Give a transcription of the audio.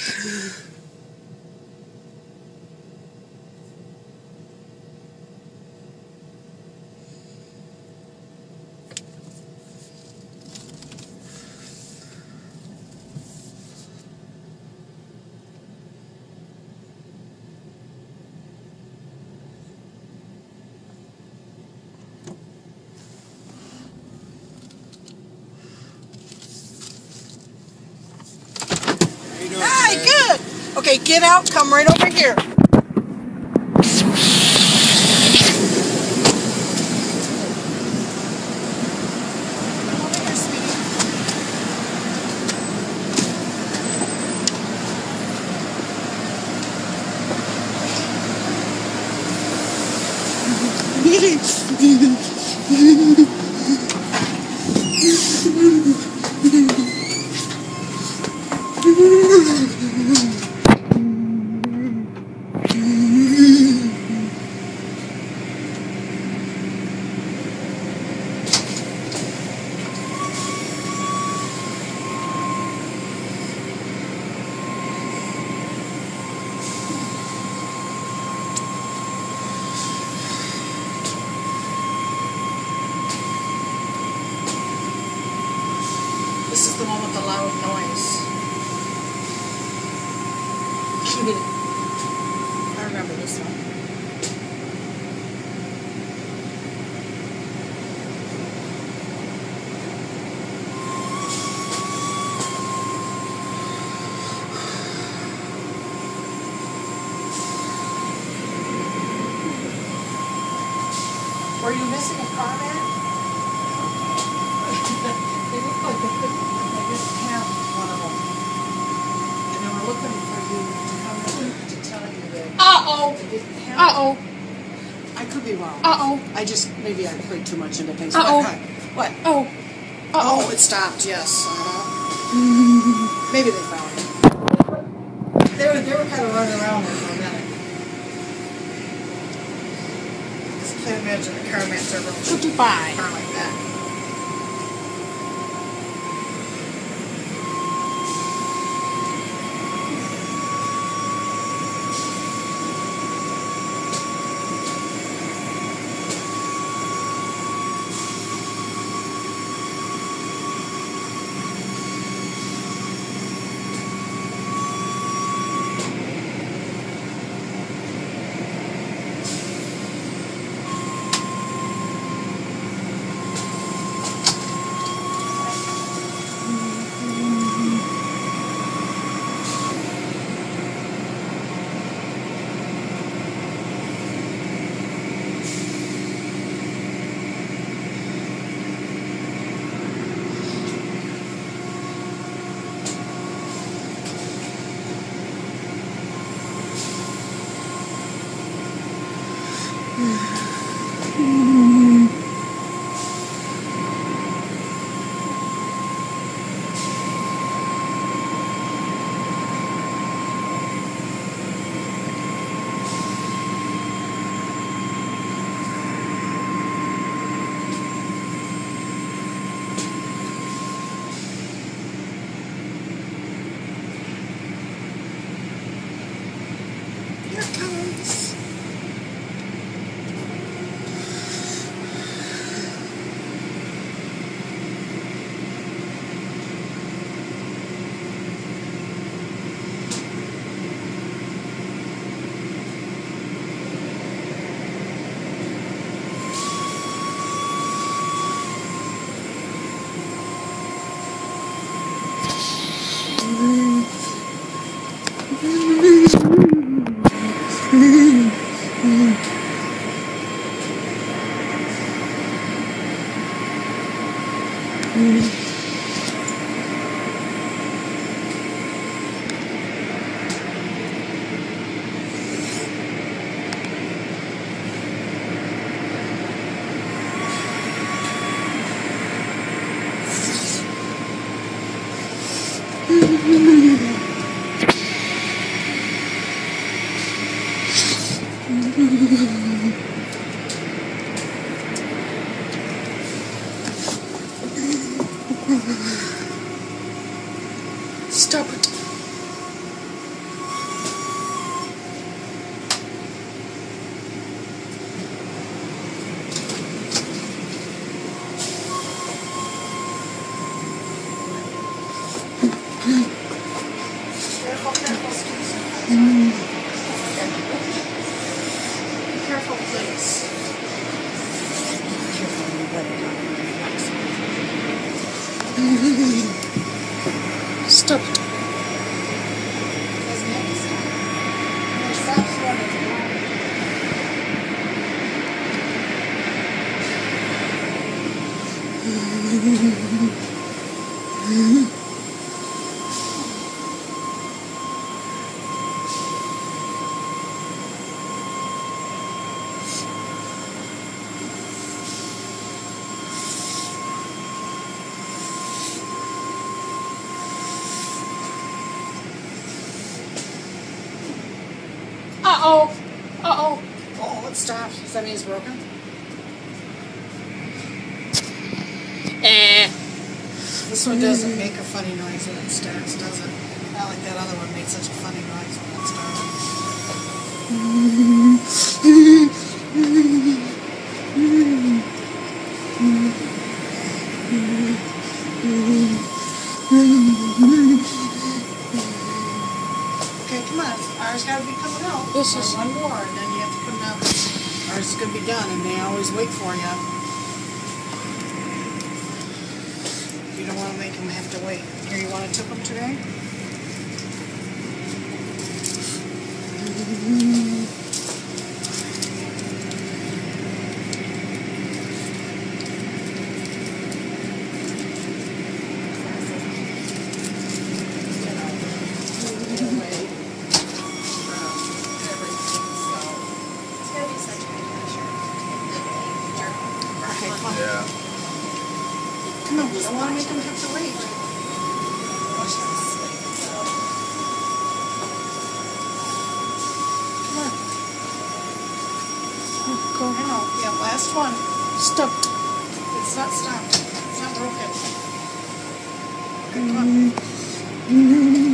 Hi, good. Okay, get out. Come right over here. This is the one with the loud noise. I remember this one. Were you missing a comment? They look like they didn't have one of them. And they were looking for you to come in to tell you that they didn't have one. I could be wrong. Maybe I played too much into things. What? Oh, it stopped, yes. Maybe they found it. They were kind of running around there for a minute. I can't imagine the car mats are really shooting by a car like that. Uh-oh. Uh-oh. Uh-oh, it stopped. Does that mean it's broken? This one doesn't make a funny noise when it starts, does it? Not like that other one made such a funny noise when it started. Okay, come on. Ours got to be coming out. This is one more, and then you have to come out. Ours is going to be done, and they always wait for you. You don't want to make them have to wait. Here, you want to tip them today? Yeah. Come on, we don't want to make them have to wait. Come on. go. I know. Yeah, last one. Stop. It's not stopped. It's not broken. Okay, come on.